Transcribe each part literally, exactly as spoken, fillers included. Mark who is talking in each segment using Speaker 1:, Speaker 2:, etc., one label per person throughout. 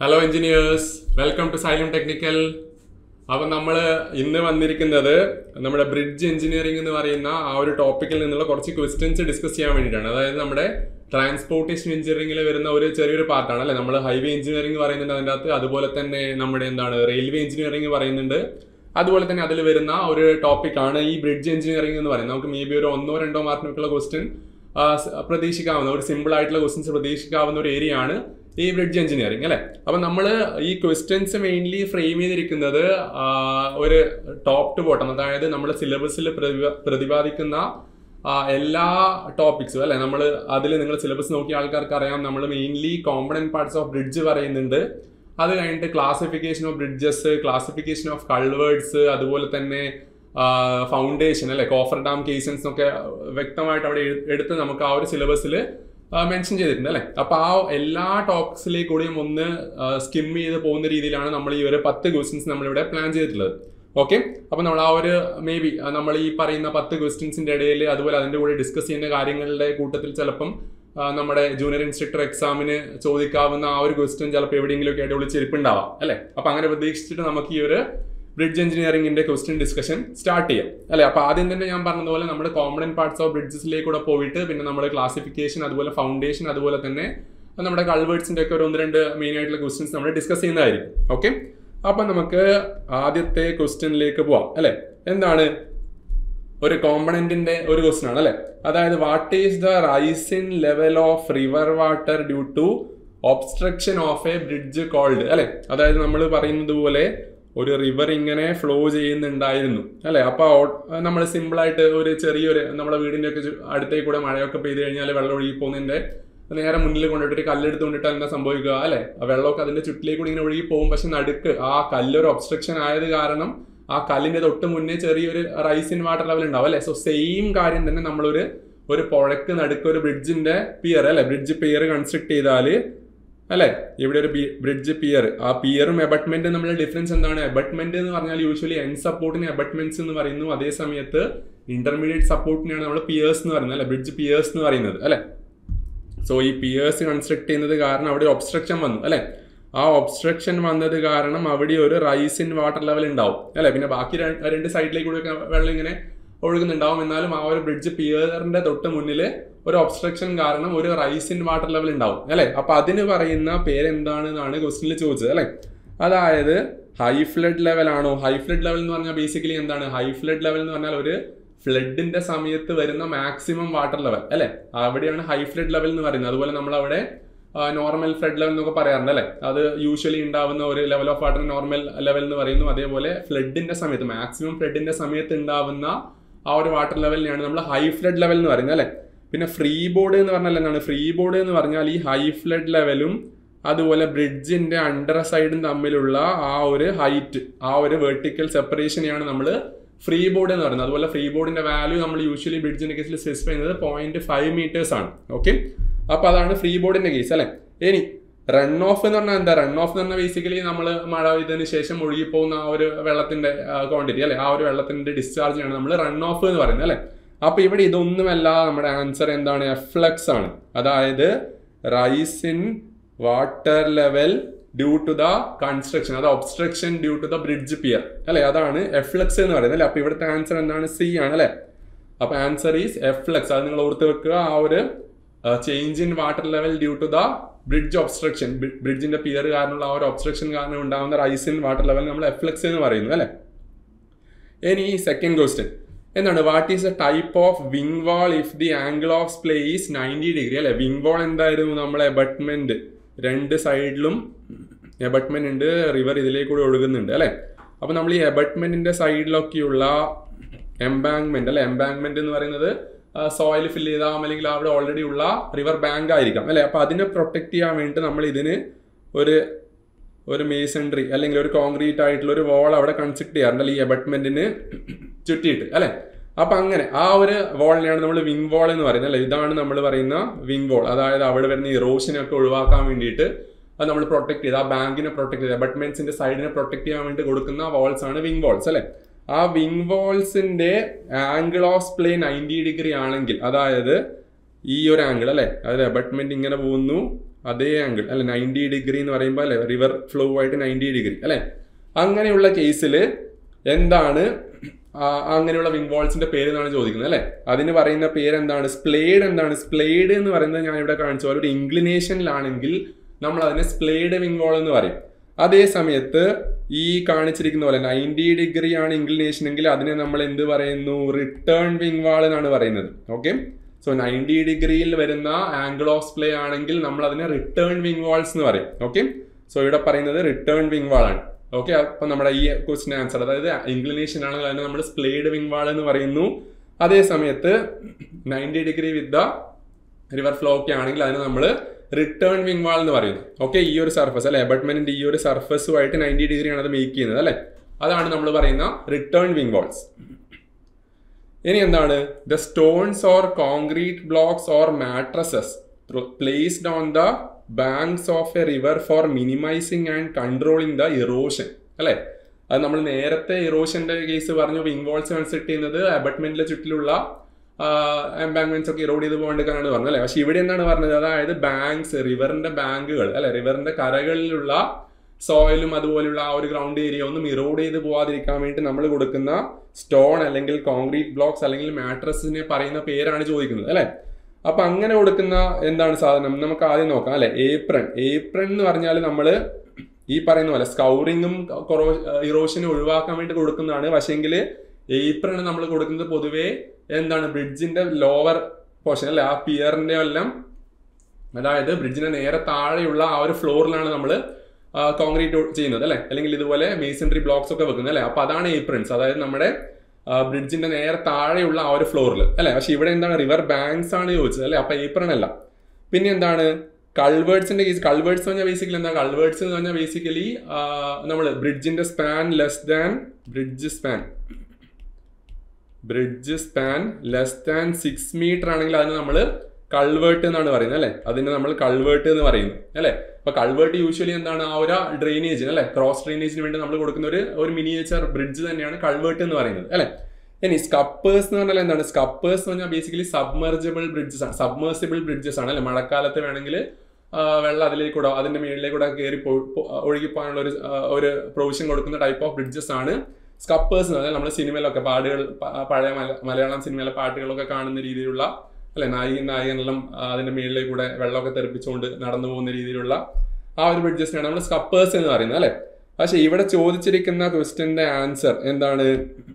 Speaker 1: Hello engineers, welcome to Silent Technical. അപ്പോൾ നമ്മൾ ഇന്ന് വന്നിരിക്കുന്നത് നമ്മുടെ ബ്രിഡ്ജ് എഞ്ചിനീയറിംഗ് എന്ന് പറയുന്ന ആ ഒരു ടോപ്പിക്കിൽ നിന്നുള്ള കുറച്ച് ക്വസ്റ്റ്യൻസ് ഡിസ്കസ് ചെയ്യാൻ വേണ്ടിയിട്ടാണ്. അതായത് നമ്മുടെ ട്രാൻസ്പോർട്ടേഷൻ എഞ്ചിനീയറിംഗിൽ വരുന്ന ഒരു ചെറിയൊരു പാർട്ടാണ് അല്ലേ. നമ്മൾ ഹൈവേ എഞ്ചിനീയറിംഗ് പറയുന്നുണ്ട് അതിൻ്റെ അകത്ത്, അതുപോലെ തന്നെ നമ്മുടെ എന്താണ് റെയിൽവേ എഞ്ചിനീയറിംഗ് പറയുന്നുണ്ട്, അതുപോലെ തന്നെ അതിൽ വരുന്ന ഒരു ടോപ്പിക്കാണ് ഈ ബ്രിഡ്ജ് എഞ്ചിനീയറിംഗ് എന്ന് പറയുന്നത്. നമുക്ക് മേ ബി ഒരു ഒന്നോ രണ്ടോ മാർക്കിനൊക്കെയുള്ള ക്വസ്റ്റ്യൻ പ്രതീക്ഷിക്കാവുന്ന ഒരു സിമ്പിൾ ആയിട്ടുള്ള ക്വസ്റ്റ്യൻസ് പ്രതീക്ഷിക്കാവുന്ന ഒരു ഏരിയ ആണ് ഈ ബ്രിഡ്ജ് എഞ്ചിനീയറിംഗ് അല്ലേ. അപ്പം നമ്മൾ ഈ ക്വസ്റ്റ്യൻസ് മെയിൻലി ഫ്രെയിം ചെയ്തിരിക്കുന്നത് ഒരു ടോപ്പ് ടു ബോട്ടം, അതായത് നമ്മുടെ സിലബസിൽ പ്രതിപാദിക്കുന്ന എല്ലാ ടോപ്പിക്സും അല്ലെ. നമ്മൾ അതിൽ നിങ്ങൾ സിലബസ് നോക്കിയ ആൾക്കാർക്ക് അറിയാം, നമ്മൾ mainly component parts of bridge പറയുന്നുണ്ട്. അത് കഴിഞ്ഞിട്ട് classification of bridges, classification of culverts, അതുപോലെ തന്നെ ഫൗണ്ടേഷൻ അല്ലെ, കോഫർ ഡാം കേസൻസ് എന്നൊക്കെ വ്യക്തമായിട്ട് അവിടെ എടുത്ത് നമുക്ക് ആ ഒരു സിലബസിൽ മെൻഷൻ ചെയ്തിട്ടുണ്ട് അല്ലേ. അപ്പോൾ ആ എല്ലാ ടോപ്പിക്സിലേക്കൂടെയും ഒന്ന് സ്കിം ചെയ്ത് പോകുന്ന രീതിയിലാണ് നമ്മൾ ഈ ഒരു പത്ത് ക്വസ്റ്റ്യൻസ് നമ്മളിവിടെ പ്ലാൻ ചെയ്തിട്ടുള്ളത്. ഓക്കെ, അപ്പോൾ നമ്മൾ ആ ഒരു മേ ബി നമ്മൾ ഈ പറയുന്ന പത്ത് ക്വസ്റ്റ്യൻസിൻ്റെ ഇടയിൽ അതുപോലെ അതിൻ്റെ കൂടെ ഡിസ്കസ് ചെയ്യുന്ന കാര്യങ്ങളുടെ കൂട്ടത്തിൽ ചിലപ്പം നമ്മുടെ ജൂനിയർ ഇൻസ്ട്രക്ടർ എക്സാമിന് ചോദിക്കാവുന്ന ആ ഒരു ക്വസ്റ്റ്യൻ ചിലപ്പോൾ എവിടെയെങ്കിലുമൊക്കെ ആയിട്ട് വിളിച്ചിരിപ്പുണ്ടാവാം അല്ലേ. അപ്പോൾ അങ്ങനെ പ്രതീക്ഷിച്ചിട്ട് നമുക്ക് ഈ ഒരു ബ്രിഡ്ജ് എഞ്ചിനീയറിംഗിന്റെ ക്വസ്റ്റ്യൻ ഡിസ്കഷൻ സ്റ്റാർട്ട് ചെയ്യാം അല്ലെ. അപ്പോൾ ആദ്യം തന്നെ ഞാൻ പറഞ്ഞതുപോലെ നമ്മുടെ കോമ്പണന്റ് പാർട്സ് ഓഫ് ബ്രിഡ്ജസിലേക്കൂടെ പോയിട്ട് പിന്നെ നമ്മുടെ ക്ലാസിഫിക്കേഷൻ, അതുപോലെ ഫൗണ്ടേഷൻ, അതുപോലെ തന്നെ നമ്മുടെ കൾവേർഡ്സിന്റെ ഒക്കെ ഒരു ഒന്ന് രണ്ട് മെയിൻ ആയിട്ടുള്ള ക്വസ്റ്റ്യൻസ് നമ്മൾ ഡിസ്കസ് ചെയ്യുന്നതായിരിക്കും. ഓക്കെ, അപ്പം നമുക്ക് ആദ്യത്തെ ക്വസ്റ്റ്യനിലേക്ക് പോവാം അല്ലെ. എന്താണ് ഒരു കോമ്പണന്റിന്റെ ഒരു ക്വസ്റ്റ്യൻ ആണ് അല്ലെ. അതായത് what is the rise in level of river water due to obstruction of a bridge called അല്ലെ. അതായത് നമ്മൾ പറയുന്നത് പോലെ ഒരു റിവർ ഇങ്ങനെ ഫ്ലോ ചെയ്യുന്നുണ്ടായിരുന്നു അല്ലെ. അപ്പോൾ നമ്മൾ സിമ്പിളായിട്ട് ഒരു ചെറിയൊരു നമ്മുടെ വീടിൻ്റെ ഒക്കെ അടുത്തേക്ക് കൂടെ മഴയൊക്കെ പെയ്ത് കഴിഞ്ഞാൽ വെള്ളം ഒഴുകി പോകുന്നതിൻ്റെ നേരെ മുന്നിൽ കൊണ്ടിട്ട് കല്ലെടുത്ത് കൊണ്ടിട്ട് എന്താ സംഭവിക്കുക അല്ലെ. ആ വെള്ളമൊക്കെ അതിൻ്റെ ചുറ്റിലേക്ക് കൂടി ഇങ്ങനെ ഒഴുകി പോകും. പക്ഷെ നടുക്ക് ആ കല്ലൊരു ഒബ്സ്ട്രക്ഷൻ ആയത് കാരണം ആ കല്ലിൻ്റെ തൊട്ട് മുന്നേ ചെറിയൊരു റൈസ് ഇൻ വാട്ടർ ലെവൽ ഉണ്ടാവും അല്ലെ. സോ സെയിം കാര്യം തന്നെ നമ്മളൊരു ഒരു പുഴക്ക് നടുക്ക് ഒരു ബ്രിഡ്ജിന്റെ പിയർ അല്ലെ, ബ്രിഡ്ജ് പിയർ കൺസ്ട്രക്ട് ചെയ്താൽ അല്ലെ, ഇവിടെ ഒരു ബ്രിഡ്ജ് പിയർ, ആ പിയറും എബട്ട്മെന്റ് തമ്മിലുള്ള ഡിഫറൻസ് എന്താണ്? എബട്ട്മെന്റ് എന്ന് പറഞ്ഞാൽ യൂഷ്വലി എൻഡ് സപ്പോർട്ടിന് എബട്ട്മെന്റ്സ് എന്ന് പറയുന്നു, അതേ സമയത്ത് ഇന്റർമീഡിയറ്റ് സപ്പോർട്ടിനെയാണ് നമ്മൾ പിയേഴ്സ് എന്ന് പറയുന്നത് അല്ലെ, ബ്രിഡ്ജ് പിയേഴ്സ് എന്ന് പറയുന്നത് അല്ലെ. സോ ഈ പിയേഴ്സ് കൺസ്ട്രക്ട് ചെയ്യുന്നത് കാരണം അവിടെ ഒബ്സ്ട്രക്ഷൻ വന്നു അല്ലെ. ആ ഒബ്സ്ട്രക്ഷൻ വന്നത് കാരണം അവിടെ ഒരു റൈസ് ഇൻ വാട്ടർ ലെവൽ ഉണ്ടാവും അല്ലെ. പിന്നെ ബാക്കി രണ്ട് സൈഡിലേക്ക് കൂടെ വെള്ളം ഇങ്ങനെ ഒഴുകുന്നുണ്ടാവും. എന്നാലും ആ ഒരു ബ്രിഡ്ജ് പിയറിന്റെ തൊട്ട് മുന്നിൽ ഒരു ഒബ്സ്ട്രക്ഷൻ കാരണം ഒരു റൈസ് ഇൻ വാട്ടർ ലെവൽ ഉണ്ടാവും അല്ലെ. അപ്പൊ അതിന് പറയുന്ന പേരെന്താണെന്നാണ് ക്വസ്റ്റ്യനിൽ ചോദിച്ചത് അല്ലെ. അതായത് ഹൈ ഫ്ലഡ് ലെവൽ ആണോ? ഹൈ ഫ്ലഡ് ലെവൽ എന്ന് പറഞ്ഞാൽ ബേസിക്കലി എന്താണ്? ഹൈ ഫ്ലഡ് ലെവൽ എന്ന് പറഞ്ഞാൽ ഒരു ഫ്ലഡിന്റെ സമയത്ത് വരുന്ന മാക്സിമം വാട്ടർ ലെവൽ അല്ലെ, അവിടെയാണ് ഹൈ ഫ്ലഡ് ലെവൽ എന്ന് പറയുന്നത്. അതുപോലെ നമ്മൾ അവിടെ നോർമൽ ഫ്ലഡ് ലെവൽ എന്നൊക്കെ പറയാറുണ്ട് അല്ലെ. അത് യൂഷ്വലി ഉണ്ടാവുന്ന ഒരു level of water normal level എന്ന് പറയുന്നു. അതേപോലെ ഫ്ലഡിന്റെ സമയത്ത്, മാക്സിമം ഫ്ലഡിന്റെ സമയത്ത് ഉണ്ടാവുന്ന ആ ഒരു വാട്ടർ ലെവലിനെയാണ് നമ്മൾ ഹൈ ഫ്ലഡ് ലെവൽ എന്ന് പറയുന്നത് അല്ലെ. പിന്നെ ഫ്രീ ബോർഡ് എന്ന് പറഞ്ഞാൽ എന്താണ്? ഫ്രീ ബോർഡ് എന്ന് പറഞ്ഞാൽ ഈ ഹൈ ഫ്ലഡ് ലെവലും അതുപോലെ ബ്രിഡ്ജിന്റെ അണ്ടർ സൈഡും തമ്മിലുള്ള ആ ഒരു ഹൈറ്റ്, ആ ഒരു വെർട്ടിക്കൽ സെപ്പറേഷനെയാണ് നമ്മൾ ഫ്രീ ബോർഡ് എന്ന് പറയുന്നത്. അതുപോലെ ഫ്രീ ബോർഡിന്റെ വാല്യൂ നമ്മൾ യൂഷ്വലി ബ്രിഡ്ജിന്റെ കേസിൽ സ്പെസിഫൈ ചെയ്യുന്നത് പോയിന്റ് ഫൈവ് മീറ്റേഴ്സ് ആണ്. ഓക്കെ, അപ്പൊ അതാണ് ഫ്രീ ബോർഡിന്റെ കേസ് അല്ലെ. ഇനി റൺ ഓഫ് എന്ന് പറഞ്ഞാൽ എന്താ? റൺ ഓഫ് എന്ന് പറഞ്ഞാൽ ബേസിക്കലി നമ്മൾ മഴ പെയ്തതിന് ശേഷം ഒഴുകി പോകുന്ന ആ ഒരു വെള്ളത്തിന്റെ ക്വാണ്ടിറ്റി അല്ലെ, ആ ഒരു വെള്ളത്തിന്റെ ഡിസ്ചാർജിനാണ് നമ്മൾ റൺ ഓഫ് എന്ന് പറയുന്നത് അല്ലെ. അപ്പൊ ഇവിടെ ഇതൊന്നുമല്ല, നമ്മുടെ ആൻസർ എന്താണ്? എഫ്ലക്സ് ആണ്. അതായത് rise in water level due to the construction, അത് obstruction due to the bridge pier അല്ലെ, അതാണ് എഫ്ലക്സ് എന്ന് പറയുന്നത് അല്ലെ. അപ്പൊ ഇവിടുത്തെ ആൻസർ എന്താണ്? സി ആണ് അല്ലെ. അപ്പൊ ആൻസർ ഈസ് എഫ്ലക്സ്. അത് നിങ്ങൾ ഓർത്ത് വെക്കുക. ആ ഒരു change in water level due to the bridge obstruction, ബ്രിഡ്ജിന്റെ പിയർ കാരണമുള്ള ആ ഒരു ഒബ്സ്ട്രക്ഷൻ കാരണം ഉണ്ടാകുന്ന റൈസ് ഇൻ വാട്ടർ ലെവൽ നമ്മൾ എഫ്ലക്സ് എന്ന് പറയുന്നു അല്ലെ. ഇനി സെക്കൻഡ് ക്വസ്റ്റ്യൻ എന്താണ്? What is a type of wing wall if the angle of splay is ninety degree അല്ലെ. വിങ് വാൾ എന്തായിരുന്നു? നമ്മളെ എബട്ട്മെന്റ്, രണ്ട് സൈഡിലും എബട്ട്മെന്റ് ഉണ്ട്, റിവർ ഇതിലേക്ക് കൂടി ഒഴുകുന്നുണ്ട് അല്ലെ. അപ്പൊ നമ്മൾ ഈ എബട്ട്മെന്റിന്റെ സൈഡിലൊക്കെയുള്ള എംബാങ്ക്മെന്റ് അല്ലെ, എംബാങ്ക്മെന്റ് എന്ന് പറയുന്നത് സോയിൽ ഫില്ല് ചെയ്താൽ അല്ലെങ്കിൽ അവിടെ ഓൾറെഡി ഉള്ള റിവർ ബാങ്ക് ആയിരിക്കാം അല്ലെ. അപ്പൊ അതിനെ പ്രൊട്ടക്ട് ചെയ്യാൻ വേണ്ടിയിട്ട് നമ്മൾ ഇതിന് ഒരു ഒരു മേസൺട്രി അല്ലെങ്കിൽ ഒരു കോൺക്രീറ്റ് ആയിട്ടുള്ള ഒരു വാൾ അവിടെ കൺസ്ട്രക്ട് ചെയ്യാറുണ്ട് ഈ എബട്ട്മെന്റിന് ചുറ്റിയിട്ട് അല്ലെ. അപ്പൊ അങ്ങനെ ആ ഒരു വാളിനെയാണ് നമ്മൾ വിങ് വാൾ എന്ന് പറയുന്നത് അല്ലെ. ഇതാണ് നമ്മൾ പറയുന്ന വിങ് വാൾ. അതായത് അവിടെ വരുന്ന ഇറോഷനൊക്കെ ഒഴിവാക്കാൻ വേണ്ടിയിട്ട് അത് നമ്മൾ പ്രൊട്ടക്ട് ചെയ്ത്, ആ ബാങ്കിനെ പ്രൊട്ടക്ട് ചെയ്ത്, എബട്ട്മെന്റ്സിന്റെ സൈഡിനെ പ്രൊട്ടക്ട് ചെയ്യാൻ വേണ്ടി കൊടുക്കുന്ന വാൾസ് ആണ് വിങ് വാൾസ് അല്ലെ. ആ വിങ് വാൾസിന്റെ angle of splay ninety degree ആണെങ്കിൽ, അതായത് ഈ ഒരു ആംഗിൾ അല്ലെ, അതായത് എബട്ട്മെന്റ് ഇങ്ങനെ പോകുന്നു, അതേ ആംഗിൾ അല്ലെ, നയൻറ്റി ഡിഗ്രി എന്ന് പറയുമ്പോൾ അല്ലെ റിവർ ഫ്ലോ ആയിട്ട് നയൻറ്റി ഡിഗ്രി അല്ലെ. അങ്ങനെയുള്ള കേസിൽ എന്താണ് അങ്ങനെയുള്ള വിങ് വാൾസിന്റെ പേര് എന്നാണ് ചോദിക്കുന്നത് അല്ലെ. അതിന് പറയുന്ന പേര് എന്താണ്? സ്പ്ലേഡ്. എന്താണ് സ്പ്ലേഡ് എന്ന് പറയുന്നത്? ഞാൻ ഇവിടെ കാണിച്ച പോലെ ഒരു ഇൻക്ലിനേഷനിലാണെങ്കിൽ നമ്മൾ അതിനെ സ്പ്ലേഡ് വിങ് വാൾ എന്ന് പറയും. അതേ സമയത്ത് ഈ കാണിച്ചിരിക്കുന്ന പോലെ നയൻറ്റി ഡിഗ്രി ആണ് ഇൻക്ലിനേഷൻ എങ്കിൽ അതിനെ നമ്മൾ എന്ത് പറയുന്നു? റിട്ടേൺ വിങ് വാൾ എന്നാണ് പറയുന്നത്. ഓക്കെ, സോ നയൻറ്റി ഡിഗ്രിയിൽ വരുന്ന ആംഗിൾ ഓഫ് സ്പ്ലേ ആണെങ്കിൽ നമ്മൾ അതിനെ റിട്ടേൺ വിങ് വാൾസ് എന്ന് പറയും. ഓക്കെ, സോ ഇവിടെ പറയുന്നത് റിട്ടേൺ വിങ് വാൾ ആണ്. ഓക്കെ, അപ്പൊ നമ്മുടെ ഈ ക്വസ്റ്റിന് ആൻസർ, അതായത് ഇൻക്ലിനേഷൻ ആണെങ്കിൽ അതിനെ നമ്മൾ സ്പ്ലേഡ് വിങ് വാൾ എന്ന് പറയുന്നു. അതേ സമയത്ത് ninety degree with the river flow ഒക്കെ ആണെങ്കിൽ അതിന് നമ്മൾ റിട്ടേൺ വിങ് വാൾ എന്ന് പറയുന്നു. ഓക്കെ, ഈ ഒരു സർഫസ് അല്ലെ, അബട്ട്മെന്റിന്റെ ഈ ഒരു സർഫസുമായിട്ട് നയൻറ്റി ഡിഗ്രിയാണ് അത് മേക്ക് ചെയ്യുന്നത് അല്ലെ. അതാണ് നമ്മൾ പറയുന്ന റിട്ടേൺ വിങ് വാൾസ്. ഇനി എന്താണ്? The stones or concrete blocks or mattresses placed on the banks of a river for minimizing and controlling the erosion അല്ലെ. അത് നമ്മൾ നേരത്തെ ഇറോഷന്റെ കേസ് പറഞ്ഞു, വിങ് വാൾസ് കൺസിഡർ ചെയ്യുന്നത് അബട്ട്മെന്റിലെ ചുറ്റിലുള്ള എംബാങ്ക്മെന്റ്സ് ഒക്കെ ഇറോഡ് ചെയ്ത് പോകേണ്ടതാണ് പറഞ്ഞു അല്ലെ. പക്ഷെ ഇവിടെ എന്താണ് പറഞ്ഞത്? അതായത് ബാങ്ക്സ്, റിവറിന്റെ ബാങ്കുകൾ അല്ലെ, റിവറിന്റെ കരകളിലുള്ള സോയിലും അതുപോലുള്ള ആ ഒരു ഗ്രൗണ്ട് ഏരിയ ഒന്നും ഇറോഡ് ചെയ്ത് പോവാതിരിക്കാൻ വേണ്ടി നമ്മൾ കൊടുക്കുന്ന സ്റ്റോൺ അല്ലെങ്കിൽ കോൺക്രീറ്റ് ബ്ലോക്സ് അല്ലെങ്കിൽ മാട്രസിനെ പറയുന്ന പേരാണ് ചോദിക്കുന്നത് അല്ലെ. അപ്പൊ അങ്ങനെ കൊടുക്കുന്ന എന്താണ് സാധനം നമുക്ക് ആദ്യം നോക്കാം അല്ലെ. ഏപ്രൺ. ഏപ്രൺ എന്ന് പറഞ്ഞാൽ നമ്മൾ ഈ പറയുന്ന പോലെ സ്കൗറിങ്ങും ഇറോഷനും ഒഴിവാക്കാൻ വേണ്ടി കൊടുക്കുന്നതാണ്. പക്ഷെങ്കിൽ ഏപ്രൺ നമ്മൾ കൊടുക്കുന്നത് പൊതുവേ എന്താണ്? ബ്രിഡ്ജിന്റെ ലോവർ പോർഷൻ അല്ലെ, ആ പിയറിന്റെ എല്ലാം, അതായത് ബ്രിഡ്ജിന്റെ നേരെ താഴെയുള്ള ആ ഒരു ഫ്ലോറിലാണ് നമ്മൾ കോൺക്രീറ്റ് ചെയ്യുന്നത് അല്ലെ, അല്ലെങ്കിൽ ഇതുപോലെ മേസൺറി ബ്ലോക്സ് ഒക്കെ വെക്കുന്നത് അല്ലെ. അപ്പൊ അതാണ് ഏപ്രൺസ്, അതായത് നമ്മുടെ ബ്രിഡ്ജിന്റെ നേരെ താഴെയുള്ള ആ ഒരു ഫ്ലോറിൽ അല്ലെ. പക്ഷെ ഇവിടെ എന്താണ്? റിവർ ബാങ്ക്സ് ആണ് ചോദിച്ചത് അല്ലെ, അപ്പൊ ഏപ്രൺ അല്ല. പിന്നെ എന്താണ്? കൾവേർട്സിന്റെ കേസ്. കൾവേർട്സ് എന്ന് പറഞ്ഞാൽ ബേസിക്കലി എന്താ? കൾവേർട്സ് എന്ന് പറഞ്ഞാൽ ബേസിക്കലി നമ്മൾ ബ്രിഡ്ജിന്റെ span less than bridge span bridge span less than six meter ആണെങ്കിൽ അതിന് നമ്മൾ കൾവേർട്ട് എന്നാണ് പറയുന്നത് അല്ലെ. അതിന് നമ്മൾ കൾവേർട്ട് എന്ന് പറയുന്നു അല്ലെ. അപ്പൊ കൾവേർട്ട് യൂഷ്വലി എന്താണ്? ആ ഒരു ഡ്രെയിനേജിന് അല്ലെ, ക്രോസ് ഡ്രെയിനേജിന് വേണ്ടി നമ്മൾ കൊടുക്കുന്ന ഒരു ഒരു മിനിയേച്ചർ ബ്രിഡ്ജ് തന്നെയാണ് കൾവേർട്ട് എന്ന് പറയുന്നത് അല്ലെ. ഇനി സ്കപ്പേഴ്സ് എന്ന് പറഞ്ഞാൽ എന്താണ്? സ്കപ്പേഴ്സ് എന്ന് പറഞ്ഞാൽ ബേസിക്കലി സബ്മർജിബിൾ ബ്രിഡ്ജസ് ആണ്, സബ്മേഴ്സിബിൾ ബ്രിഡ്ജസ് ആണ് അല്ലെ. മഴക്കാലത്ത് വേണമെങ്കിൽ വെള്ളം അതിലേക്കൂടെ അതിന്റെ മേളിലേക്കൂടെ കയറി ഒഴുകിപ്പോകാനുള്ള ഒരു ഒരു പ്രൊവിഷൻ കൊടുക്കുന്ന ടൈപ്പ് ഓഫ് ബ്രിഡ്ജസ് ആണ് സ്കപ്പേഴ്സ് എന്ന് പറഞ്ഞാൽ. നമ്മൾ സിനിമയിലൊക്കെ പാട്ടുകൾ, പഴയ മലയാളം സിനിമയിലെ പാട്ടുകളൊക്കെ കാണുന്ന രീതിയിലുള്ള അല്ലെ, നായികൻ നായകനെല്ലാം അതിന്റെ മേളിലേക്ക് കൂടെ വെള്ളമൊക്കെ തെറിപ്പിച്ചുകൊണ്ട് നടന്നു പോകുന്ന രീതിയിലുള്ള ആ ഒരു ബ്രിഡ്ജസിനാണ് നമ്മൾ സ്കപ്പേഴ്സ് എന്ന് പറയുന്നത് അല്ലെ. പക്ഷെ ഇവിടെ ചോദിച്ചിരിക്കുന്ന ക്വസ്റ്റ്യന്റെ ആൻസർ എന്താണ്?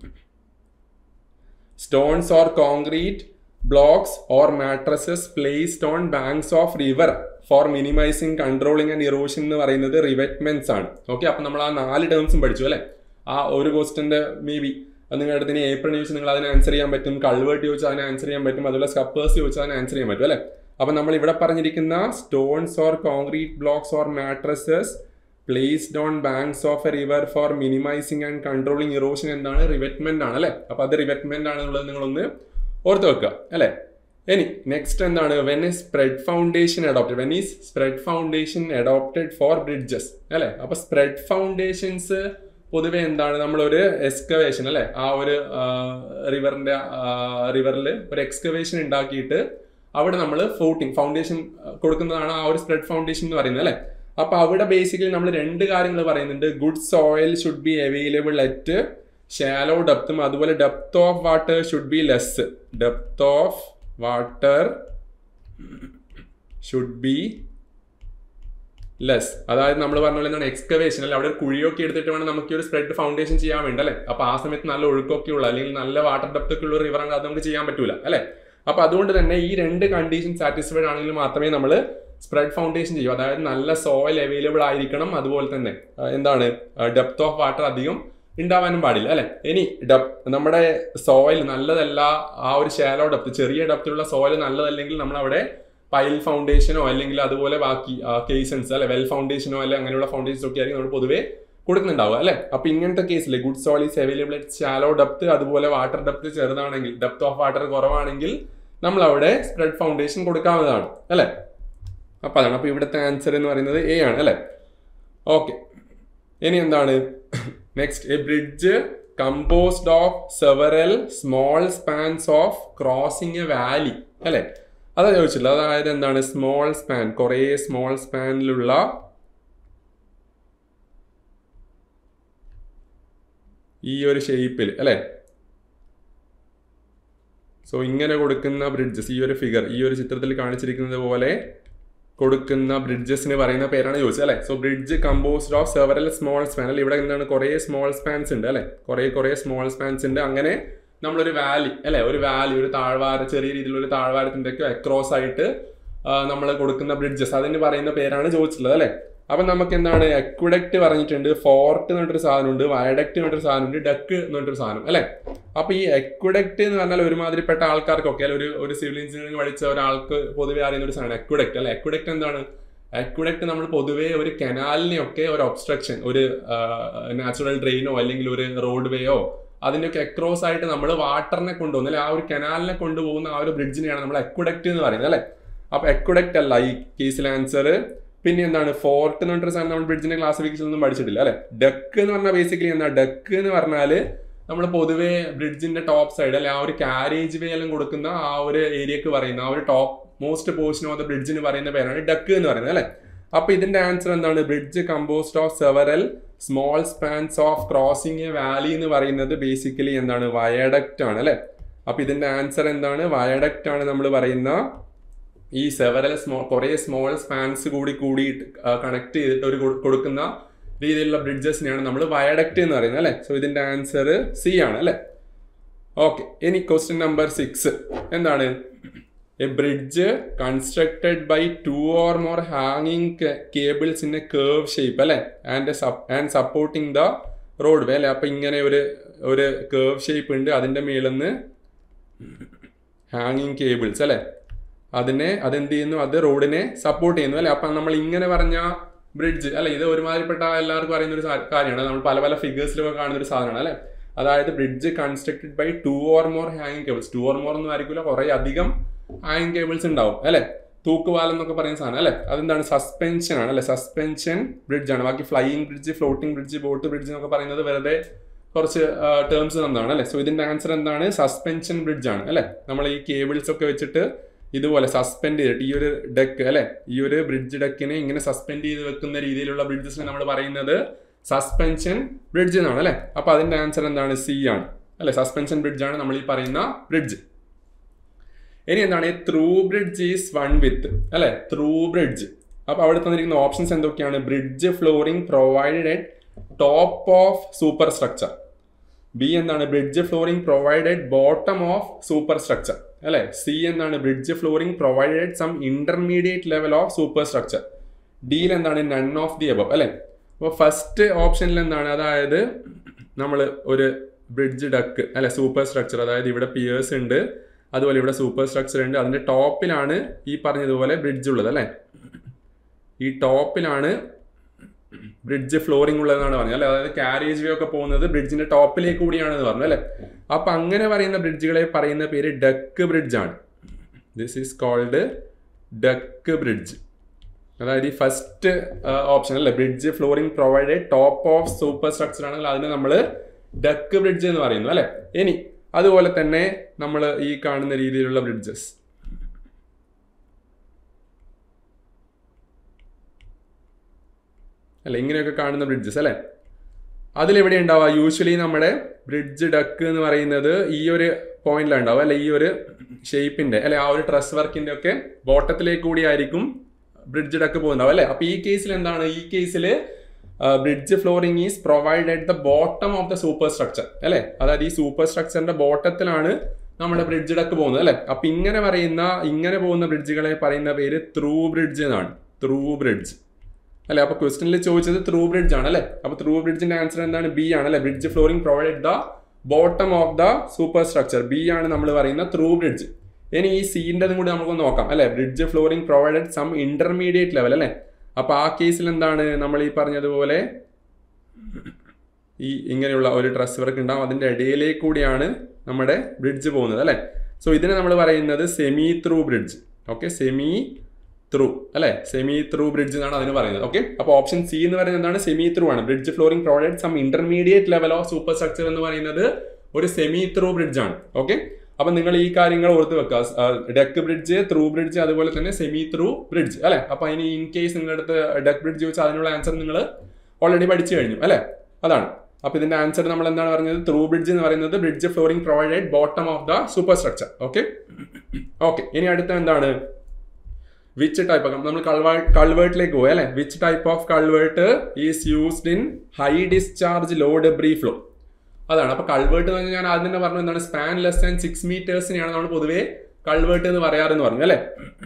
Speaker 1: Stones or concrete blocks or mattresses placed on banks of river for minimizing controlling and erosion എന്ന് പറയുന്നത് റിവെറ്റ്മെന്റ്സ് ആണ്. ഓക്കെ, അപ്പൊ നമ്മൾ ആ നാല് ടേംസും പഠിച്ചു അല്ലെ. ആ ഒരു ക്വസ്റ്റ്യന്റെ മേ ബി നിങ്ങളുടെ അടുത്ത് ഏപ്രിൽ ചോദിച്ചാൽ നിങ്ങൾ അതിന് ആൻസർ ചെയ്യാൻ പറ്റും, കൾവേർട്ട് ചോദിച്ചാൽ അതിന് ആൻസർ ചെയ്യാൻ പറ്റും, അതുപോലെ സ്കപ്പേഴ്സ് ചോദിച്ചാൽ അതിന് ആൻസർ ചെയ്യാൻ പറ്റും അല്ലെ. അപ്പൊ നമ്മൾ ഇവിടെ പറഞ്ഞിരിക്കുന്ന stones or concrete blocks or mattresses placed on banks of a river for minimizing and controlling erosion എന്താണ്? റിവെറ്റ്മെന്റ് ആണ് അല്ലെ. അപ്പൊ അത് റിവെറ്റ്മെന്റ് ആണെന്നുള്ളത് നിങ്ങളൊന്ന് ഓർത്ത് വെക്കുക അല്ലെ. ഇനി നെക്സ്റ്റ് എന്താണ്? When is spread foundation adopted when is spread foundation adopted for bridges അല്ലെ. അപ്പൊ സ്പ്രെഡ് ഫൗണ്ടേഷൻസ് പൊതുവെ എന്താണ്? നമ്മളൊരു എക്സ്കവേഷൻ അല്ലെ, ആ ഒരു റിവറിന്റെ റിവറിൽ ഒരു എക്സ്കവേഷൻ ഉണ്ടാക്കിയിട്ട് അവിടെ നമ്മൾ ഫ്ലോട്ടിങ് ഫൗണ്ടേഷൻ കൊടുക്കുന്നതാണ് ആ ഒരു സ്പ്രെഡ് ഫൗണ്ടേഷൻ എന്ന് പറയുന്നത് അല്ലെ. അപ്പൊ അവിടെ ബേസിക്കലി നമ്മൾ രണ്ട് കാര്യങ്ങൾ പറയുന്നുണ്ട്. Good soil should be available at shallow ഡെപ്തും അതുപോലെ depth of water should be less. Depth of water should be less. അതായത് നമ്മൾ പറഞ്ഞ പോലെ എന്താണ്? എക്സ്കവേഷൻ അല്ലെ, അവിടെ ഒരു കുഴിയൊക്കെ എടുത്തിട്ട് വേണം നമുക്ക് ഒരു സ്പ്രെഡ് ഫൗണ്ടേഷൻ ചെയ്യാൻ വേണ്ടി അല്ലെ. അപ്പൊ ആ സമയത്ത് നല്ല ഒഴുക്കൊക്കെ ഉള്ള അല്ലെങ്കിൽ നല്ല വാട്ടർ ഡെപ്ത് ഒക്കെ ഉള്ള റിവർ ആണെങ്കിൽ അത് നമുക്ക് ചെയ്യാൻ പറ്റൂല അല്ലെ. അപ്പൊ അതുകൊണ്ട് തന്നെ ഈ രണ്ട് കണ്ടീഷൻ സാറ്റിസ്ഫൈഡ് ആണെങ്കിൽ മാത്രമേ നമ്മൾ സ്പ്രെഡ് ഫൗണ്ടേഷൻ ചെയ്യൂ. അതായത് നല്ല സോയിൽ അവൈലബിൾ ആയിരിക്കണം, അതുപോലെ തന്നെ എന്താണ്? ഡെപ്ത് ഓഫ് വാട്ടർ അധികം ഉണ്ടാവാനും പാടില്ല അല്ലെ. ഇനി ഡെപ് നമ്മുടെ സോയിൽ നല്ലതല്ല, ആ ഒരു ഷാലോ ഡെപ്ത് ചെറിയ ഡെപ്തിലുള്ള സോയിൽ നല്ലതല്ലെങ്കിൽ നമ്മൾ അവിടെ പൈൽ ഫൗണ്ടേഷനോ അല്ലെങ്കിൽ അതുപോലെ ബാക്കി കേസൺസ് അല്ലെ, വെൽ ഫൗണ്ടേഷനോ അല്ലെ, അങ്ങനെയുള്ള ഫൗണ്ടേഷൻസ് ഒക്കെ ആയിരിക്കും നമ്മൾ പൊതുവെ കൊടുക്കുന്നുണ്ടാവുക അല്ലെ. അപ്പൊ ഇങ്ങനത്തെ കേസിൽ good soil is available at shallow depth, അതുപോലെ വാട്ടർ ഡെപ്ത് ചെറുതാണെങ്കിൽ, ഡെപ്ത് ഓഫ് വാട്ടർ കുറവാണെങ്കിൽ നമ്മൾ അവിടെ സ്പ്രെഡ് ഫൗണ്ടേഷൻ കൊടുക്കാവുന്നതാണ് അല്ലെ. അപ്പൊ അതാണ്. അപ്പൊ ഇവിടുത്തെ ആൻസർ എന്ന് പറയുന്നത് എ ആണ് അല്ലെ. ഓക്കെ, ഇനി എന്താണ് next? A bridge composed of several small spans of crossing a valley അല്ലെ. അതാ ചോദിച്ചില്ല. അതായത് എന്താണ് സ്മോൾ സ്പാൻ, കുറേ സ്മോൾ സ്പാനിലുള്ള ഈ ഒരു ഷേപ്പിൽ അല്ലേ, സോ ഇങ്ങനെ കൊടുക്കുന്ന ബ്രിഡ്ജസ്, ഈ ഒരു ഫിഗർ ഈ ഒരു ചിത്രത്തിൽ കാണിച്ചിരിക്കുന്നത് പോലെ കൊടുക്കുന്ന ബ്രിഡ്ജസിന് പറയുന്ന പേരാണ് ചോദിച്ചത് അല്ലേ. So bridge composed of several small span അല്ലെ, ഇവിടെ എന്താണ് കുറേ സ്മോൾ സ്പാൻസ് ഉണ്ട് അല്ലെ, കുറേ കുറേ സ്മോൾ സ്പാൻസ് ഉണ്ട്. അങ്ങനെ നമ്മളൊരു വാലി അല്ലെ, ഒരു വാലി, ഒരു താഴ്വാര, ചെറിയ രീതിയിലുള്ള ഒരു താഴ്വാരത്തിൻ്റെ ഒക്കെ അക്രോസ് ആയിട്ട് നമ്മൾ കൊടുക്കുന്ന ബ്രിഡ്ജസ്, അതിന് പറയുന്ന പേരാണ് ചോദിച്ചിട്ടുള്ളത് അല്ലെ. അപ്പം നമുക്ക് എന്താണ് അക്വഡക്റ്റ് പറഞ്ഞിട്ടുണ്ട്, ഫോർട്ട് എന്ന് പറഞ്ഞൊരു സാധനമുണ്ട്, വയഡക്റ്റ് എന്ന് പറഞ്ഞൊരു സാധനമുണ്ട്, ഡക്ക് എന്ന് പറഞ്ഞൊരു സാധനം അല്ലെ. അപ്പൊ ഈ അക്വഡക്റ്റ് എന്ന് പറഞ്ഞാൽ ഒരുമാതിരിപ്പെട്ട ആൾക്കാർക്കൊക്കെ അല്ലെ, ഒരു ഒരു സിവിൽ എഞ്ചിനീയറിംഗ് പഠിച്ച ഒരാൾക്ക് പൊതുവെ അറിയുന്ന ഒരു സാധനം അക്വഡക്റ്റ് അല്ലെ. അക്വഡക്റ്റ് എന്താണ്? അക്വഡക്റ്റ് നമ്മൾ പൊതുവെ ഒരു കനാലിനെയൊക്കെ ഒരു ഒബ്സ്ട്രക്ഷൻ, ഒരു നാച്ചുറൽ ഡ്രെയിനോ അല്ലെങ്കിൽ ഒരു റോഡ് വേയോ അതിൻ്റെയൊക്കെ അക്രോസ് ആയിട്ട് നമ്മൾ വാട്ടറിനെ കൊണ്ടുപോകുന്ന അല്ലെ, ആ ഒരു കനാലിനെ കൊണ്ടുപോകുന്ന ആ ഒരു ബ്രിഡ്ജിനെയാണ് നമ്മൾ അക്വഡക്റ്റ് എന്ന് പറയുന്നത് അല്ലെ. അപ്പൊ അക്വഡക്റ്റ് അല്ല ഈ കേസിൽ ആൻസർ. പിന്നെ എന്താണ് ഫോർട്ട് എന്ന് പറഞ്ഞൊരു സാധനം നമ്മൾ ബ്രിഡ്ജിന്റെ ക്ലാസിഫിക്കേഷൻ ഒന്നും പഠിച്ചിട്ടില്ല അല്ലെ. ഡക്ക് എന്ന് പറഞ്ഞാൽ ബേസിക്കലി എന്താ, ഡക്ക് എന്ന് പറഞ്ഞാല് നമ്മൾ പൊതുവെ ബ്രിഡ്ജിന്റെ ടോപ്പ് സൈഡ് അല്ലെ, ആ ഒരു കാരേജ് വേ എല്ലാം കൊടുക്കുന്ന ആ ഒരു ഏരിയക്ക് പറയുന്ന ആ ഒരു top most portion of the ബ്രിഡ്ജിന് പറയുന്ന പേരാണ് ഡക്ക് എന്ന് പറയുന്നത് അല്ലെ. അപ്പൊ ഇതിന്റെ ആൻസർ എന്താണ്? Bridge composed of several small spans of crossing a valley എന്ന് പറയുന്നത് ബേസിക്കലി എന്താണ്, വയഡക്റ്റ് ആണ് അല്ലെ. അപ്പൊ ഇതിന്റെ ആൻസർ എന്താണ്? വയഡക്റ്റ് ആണ് നമ്മൾ പറയുന്ന ഈ സെവറൽ സ്മോൾ കുറേ സ്മോൾ സ്പാൻസ് കൂടി കൂടി കണക്ട് ചെയ്തിട്ട് ഒരു കൊടുക്കുന്ന രീതിയിലുള്ള ബ്രിഡ്ജസിനെയാണ് നമ്മൾ വയഡക്റ്റ് എന്ന് പറയുന്നത് അല്ലെ. സോ ഇതിന്റെ ആൻസർ സി ആണ് അല്ലെ. ഓക്കെ, ഇനി ക്വസ്റ്റ്യൻ നമ്പർ സിക്സ് എന്താണ്? A bridge constructed by two or more ഹാങ്ങിങ് cables in a curve shape അല്ലെ and and supporting the roadway അല്ലെ. അപ്പൊ ഇങ്ങനെ ഒരു ഒരു കേർവ് ഷേപ്പ് ഉണ്ട്, അതിന്റെ മേളിൽ നിന്ന് ഹാങ്ങിങ് കേബിൾസ് അല്ലെ, അതിനെ അതെന്ത് ചെയ്യുന്നു, അത് റോഡിനെ സപ്പോർട്ട് ചെയ്യുന്നു അല്ലെ. അപ്പൊ നമ്മൾ ഇങ്ങനെ പറഞ്ഞ ബ്രിഡ്ജ് അല്ലെ, ഇത് ഒരുമാതിരിപ്പെട്ട എല്ലാവർക്കും അറിയുന്ന ഒരു കാര്യമാണ്, നമ്മൾ പല പല ഫിഗേഴ്സിലൊക്കെ കാണുന്ന ഒരു സാധനമാണ് അല്ലെ. അതായത് bridge constructed by two or more ഹാങ്ങിങ് കേബിൾസ്. ടു ഓർ മോർ ഒന്നും ആയിരിക്കില്ല, കുറെ അധികം ഹാങ്ങിങ് കേബിൾസ് ഉണ്ടാവും അല്ലെ. തൂക്കുപാലം എന്നൊക്കെ പറയുന്ന സാധനം അല്ലെ. അതെന്താണ്? സസ്പെൻഷൻ ആണ് അല്ലെ, സസ്പെൻഷൻ ബ്രിഡ്ജ് ആണ്. ബാക്കി flying bridge, floating bridge, boat bridge എന്നൊക്കെ പറയുന്നത് വെറുതെ കുറച്ച് ടേംസ് തന്നതാണ് അല്ലെ. സോ ഇതിന്റെ ആൻസർ എന്താണ്? സസ്പെൻഷൻ ബ്രിഡ്ജ് ആണ് അല്ലെ. നമ്മൾ ഈ കേബിൾസ് ഒക്കെ വെച്ചിട്ട് ഇതുപോലെ സസ്പെൻഡ് ചെയ്തിട്ട് ഈ ഒരു ഡെക്ക് അല്ലെ, ഈ ഒരു ബ്രിഡ്ജ് ഡെക്കിനെ ഇങ്ങനെ സസ്പെൻഡ് ചെയ്ത് വെക്കുന്ന രീതിയിലുള്ള ബ്രിഡ്ജസിനെ നമ്മൾ പറയുന്നത് സസ്പെൻഷൻ ബ്രിഡ്ജ് എന്നാണ് അല്ലെ. അപ്പൊ അതിന്റെ ആൻസർ എന്താണ്? സി ആണ് അല്ലെ. സസ്പെൻഷൻ ബ്രിഡ്ജ് ആണ് നമ്മൾ ഈ പറയുന്ന ബ്രിഡ്ജ്. ഇനി എന്താണ്? Through bridge is one with അല്ലെ, ത്രൂ ബ്രിഡ്ജ്. അപ്പൊ അവിടെ തന്നിരിക്കുന്ന ഓപ്ഷൻസ് എന്തൊക്കെയാണ്? Bridge flooring provided at top of superstructure. B എന്താണ്? Bridge flooring provided bottom of superstructure അല്ലെ. സി എന്താണ്? Bridge flooring provided some intermediate level of superstructure. ഡിയിൽ എന്താണ്? നൺ ഓഫ് ദി അബവ് അല്ലെ. അപ്പോൾ first ഓപ്ഷനിൽ എന്താണ്? അതായത് നമ്മൾ ഒരു ബ്രിഡ്ജ് ഡക്ക് അല്ലെ, സൂപ്പർ സ്ട്രക്ചർ, അതായത് ഇവിടെ പിയേഴ്സ് ഉണ്ട്, അതുപോലെ ഇവിടെ സൂപ്പർ സ്ട്രക്ചർ ഉണ്ട്, അതിന്റെ ടോപ്പിലാണ് ഈ പറഞ്ഞതുപോലെ ബ്രിഡ്ജ് ഉള്ളത് അല്ലെ. ഈ ടോപ്പിലാണ് ബ്രിഡ്ജ് ഫ്ലോറിംഗ് ഉള്ളതെന്നാണ് പറഞ്ഞത് അല്ലെ. അതായത് കാരേജ് വേ ഒക്കെ പോകുന്നത് ബ്രിഡ്ജിന്റെ ടോപ്പിലേക്ക് കൂടിയാണെന്ന് പറഞ്ഞു അല്ലെ. അപ്പൊ അങ്ങനെ പറയുന്ന ബ്രിഡ്ജുകളെ പറയുന്ന പേര് ഡക്ക് ബ്രിഡ്ജ് ആണ്. This is called deck bridge. അതായത് ഈ ഫസ്റ്റ് ഓപ്ഷൻ അല്ലെ, bridge flooring provided top of superstructure ആണെങ്കിൽ അതിനെ നമ്മൾ ഡക്ക് ബ്രിഡ്ജ് എന്ന് പറയുന്നു അല്ലെ. ഇനി അതുപോലെ തന്നെ നമ്മൾ ഈ കാണുന്ന രീതിയിലുള്ള ബ്രിഡ്ജസ് അല്ലെ, ഇങ്ങനെയൊക്കെ കാണുന്ന ബ്രിഡ്ജസ് അല്ലെ, അതിലെവിടെ ഉണ്ടാവുക? യൂഷ്വലി നമ്മുടെ ബ്രിഡ്ജ് ഡക്ക് എന്ന് പറയുന്നത് ഈ ഒരു പോയിന്റിലാണ് ഉണ്ടാവുക അല്ലെ, ഈ ഒരു ഷേപ്പിന്റെ അല്ലെ, ആ ഒരു ട്രസ് വർക്കിന്റെ ഒക്കെ ബോട്ടത്തിലേക്ക് കൂടി ആയിരിക്കും ബ്രിഡ്ജ് ഡക്ക് പോകുന്നുണ്ടാവും അല്ലെ. അപ്പൊ ഈ കേസിൽ എന്താണ്? ഈ കേസിൽ bridge flooring is provide at the bottom of the superstructure അല്ലെ. അതായത് ഈ സൂപ്പർ സ്ട്രക്ചറിന്റെ ബോട്ടത്തിലാണ് നമ്മുടെ ബ്രിഡ്ജ് ഡക്ക് പോകുന്നത് അല്ലെ. അപ്പൊ ഇങ്ങനെ പറയുന്ന ഇങ്ങനെ പോകുന്ന ബ്രിഡ്ജുകളെ പറയുന്ന പേര് ത്രൂ ബ്രിഡ്ജ് എന്നാണ്. ത്രൂ ബ്രിഡ്ജ് അല്ലെ. അപ്പൊ ക്വസ്റ്റനിൽ ചോദിച്ചത് ത്രൂ ബ്രിഡ്ജ് ആണ് അല്ലെ. അപ്പൊ ത്രൂ ബ്രിഡ്ജിന്റെ ആൻസർ എന്താണ്? ബി ആണ് അല്ലെ. Bridge flooring provide the bottom of the superstructure. B ആണ് നമ്മൾ പറയുന്ന ത്രൂ ബ്രിഡ്ജ്. ഇനി ഈ സീൻ്റെതും കൂടി നമുക്ക് നോക്കാം അല്ലെ. Bridge flooring provided some intermediate level അല്ലെ. അപ്പൊ ആ കേസിൽ എന്താണ്? നമ്മൾ ഈ പറഞ്ഞതുപോലെ ഈ ഇങ്ങനെയുള്ള ഒരു ട്രസ് വർക്ക് ഉണ്ടാവും, അതിന്റെ ഇടയിലേക്ക് കൂടിയാണ് നമ്മുടെ ബ്രിഡ്ജ് പോകുന്നത് അല്ലെ. സോ ഇതിനെ നമ്മൾ പറയുന്നത് semi through bridge. Okay, semi through അല്ലെ, സെമി ത്രൂ ബ്രിഡ്ജ് എന്നാണ് അതിന് പറയുന്നത്. ഓക്കെ, അപ്പോൾ ഓപ്ഷൻ സി എന്ന് പറയുന്നത് എന്താണ്? സെമി ത്രൂ ആണ്. Bridge flooring provided some intermediate level of superstructure എന്ന് പറയുന്നത് ഒരു സെമി ത്രൂ ബ്രിഡ്ജ് ആണ്. ഓക്കെ, അപ്പം നിങ്ങൾ ഈ കാര്യങ്ങൾ ഓർത്ത് വെക്കുക. ഡെക്ക് ബ്രിഡ്ജ്, ത്രൂ ബ്രിഡ്ജ്, അതുപോലെ തന്നെ സെമി ത്രൂ ബ്രിഡ്ജ് അല്ലെ. അപ്പൊ അതിന് ഇൻ കേസ് നിങ്ങളുടെ അടുത്ത് ഡെക്ക് ബ്രിഡ്ജ് ചോദിച്ചാൽ അതിനുള്ള ആൻസർ നിങ്ങൾ ഓൾറെഡി പഠിച്ചു കഴിഞ്ഞു അല്ലെ. അതാണ്. അപ്പൊ ഇതിന്റെ ആൻസർ നമ്മൾ എന്താണ് പറഞ്ഞത്? ത്രൂ ബ്രിഡ്ജ് എന്ന് പറയുന്നത് bridge flooring provided bottom of the superstructure. Okay okay ഇനി അടുത്ത എന്താണ്? വിച്ച് ടൈപ്പ് നമ്മൾ കൾവേർട്ടിലേക്ക് പോയി അല്ലെ. Which type of culvert is used in high discharge low debris flow? അതാണ്. അപ്പൊ കൾവേർട്ട് എന്ന് പറഞ്ഞാൽ ഞാൻ ആദ്യം തന്നെ പറഞ്ഞു എന്താണ്, സ്പാൻ ലെസ് ദാൻ സിക്സ് മീറ്റേഴ്സിനെയാണ് നമ്മൾ പൊതുവേ കൾവേർട്ട് എന്ന് പറയാറെന്ന് പറഞ്ഞു അല്ലെ.